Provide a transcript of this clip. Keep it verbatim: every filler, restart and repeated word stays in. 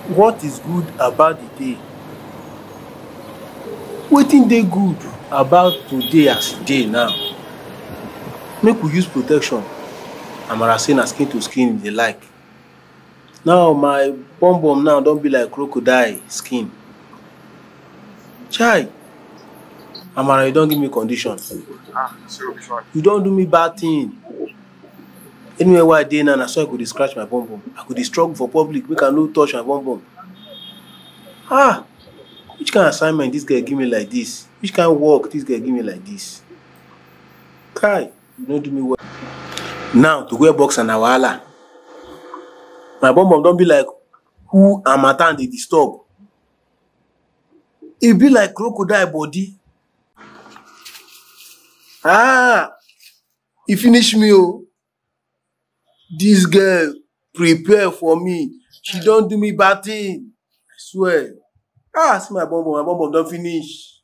What is good about the day? Wetin dey good about today as e dey now? Make we use protection. Amara say na skin to skin e dey like. Now my bum bum now don be like crocodile skin. Chai! Amara, you don give me condition. Ah, so which one? You don do me bad thing. Anywhere where I dey now, na so I go dey scratch my bum bum. I go dey struggle for public make I no touch my bum bum. Ah! Which kind assignment dis girl give me like dis? Which kind work dis girl give me like dis? Kai! You no do me well. Now to wear boxer na wahala. My bum bum don be like who harmattan dey disturb. E be like crocodile body. Ah! E finish me oh. Dis girl prepare for me. She don do me bad thing. I swear. Ah, see my bum bum, my bum bum don finish.